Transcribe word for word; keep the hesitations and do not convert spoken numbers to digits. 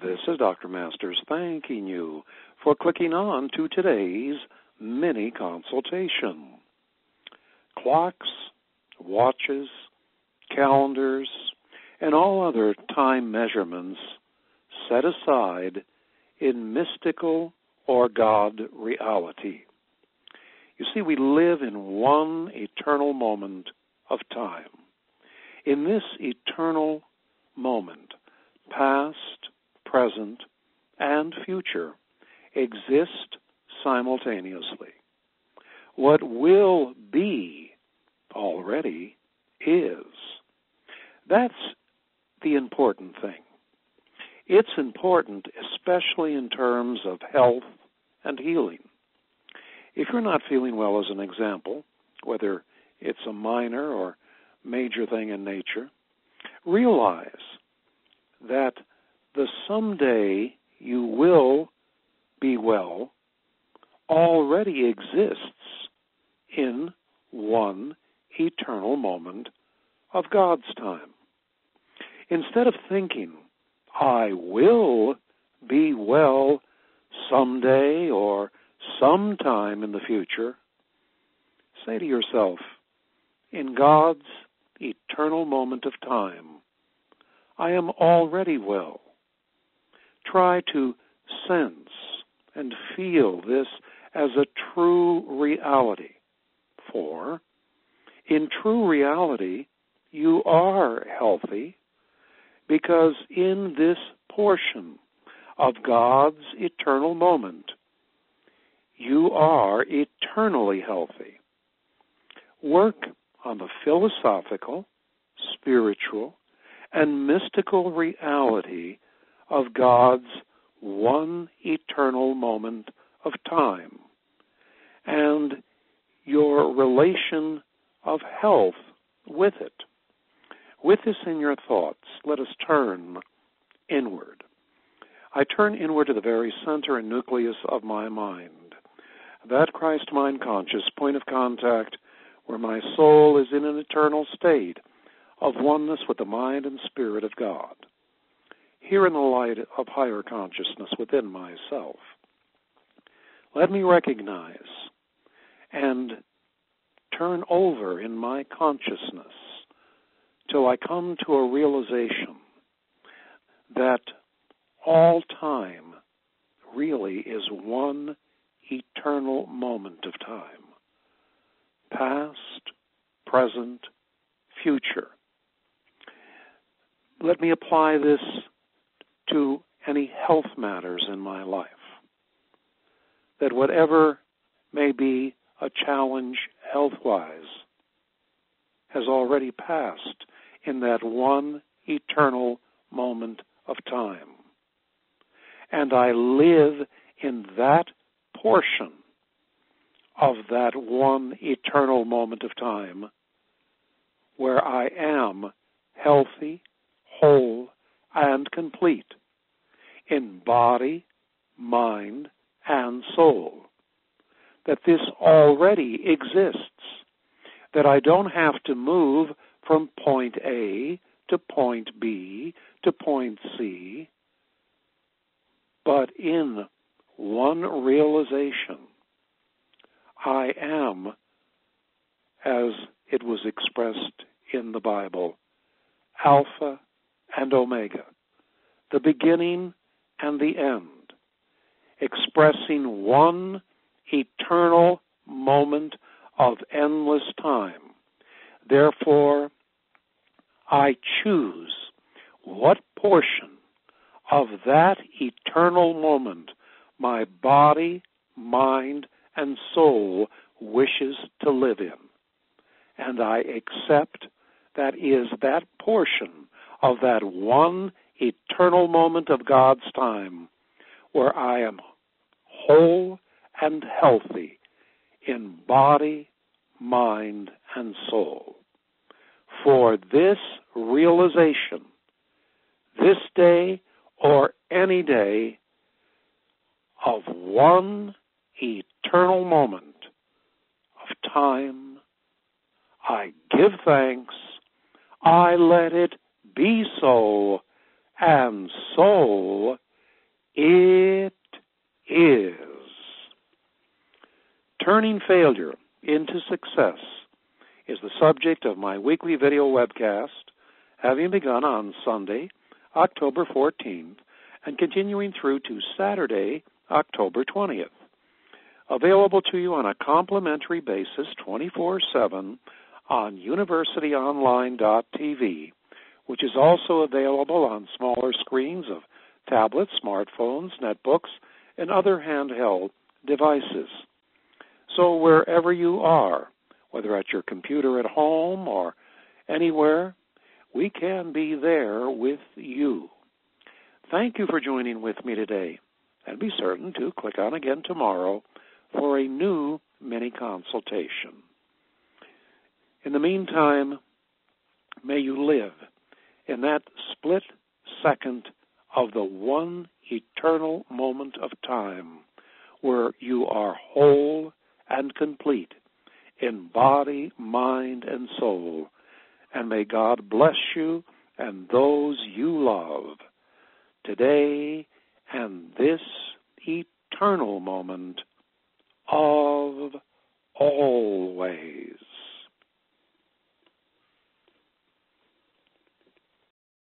This is Doctor Masters thanking you for clicking on to today's mini consultation. Clocks, watches, calendars, and all other time measurements set aside in mystical or God reality. You see, we live in one eternal moment of time. In this eternal moment, past, present, and future exist simultaneously. What will be already is. That's the important thing. It's important, especially in terms of health and healing. If you're not feeling well, as an example, whether it's a minor or major thing in nature, realize that the someday you will be well already exists in one eternal moment of God's time. Instead of thinking, I will be well someday or sometime in the future, say to yourself, in God's eternal moment of time, I am already well. Try to sense and feel this as a true reality. For, in true reality, you are healthy because in this portion of God's eternal moment, you are eternally healthy. Work on the philosophical, spiritual, and mystical reality of God's one eternal moment of time and your relation of health with it. With this in your thoughts, let us turn inward. I turn inward to the very center and nucleus of my mind, that Christ mind conscious point of contact where my soul is in an eternal state of oneness with the mind and spirit of God. Here in the light of higher consciousness within myself, let me recognize and turn over in my consciousness till I come to a realization that all time really is one eternal moment of time. Past, present, future. Let me apply this to any health matters in my life. That whatever may be a challenge health-wise has already passed in that one eternal moment of time. And I live in that portion of that one eternal moment of time where I am healthy, whole, and complete in body, mind, and soul. That this already exists. That I don't have to move from point A to point B to point C, but in one realization, I am, as it was expressed in the Bible, Alpha and Omega, the beginning and the end, expressing one eternal moment of endless time. Therefore, I choose what portion of that eternal moment my body, mind, and soul wishes to live in. And I accept that is that portion of that one eternal moment of God's time where I am whole and healthy in body, mind, and soul. For this realization, this day or any day of one eternal moment of time, I give thanks, I let it be so, and so It is. Turning failure into success is the subject of my weekly video webcast, having begun on Sunday, October fourteenth, and continuing through to Saturday, October twentieth. Available to you on a complimentary basis twenty-four seven on university online dot t v, which is also available on smaller screens of tablets, smartphones, netbooks, and other handheld devices. So wherever you are, whether at your computer at home or anywhere, we can be there with you. Thank you for joining with me today, and be certain to click on again tomorrow for a new mini consultation. In the meantime, may you live in that split second of the one eternal moment of time where you are whole and complete in body, mind, and soul. And may God bless you and those you love today and this eternal moment of always.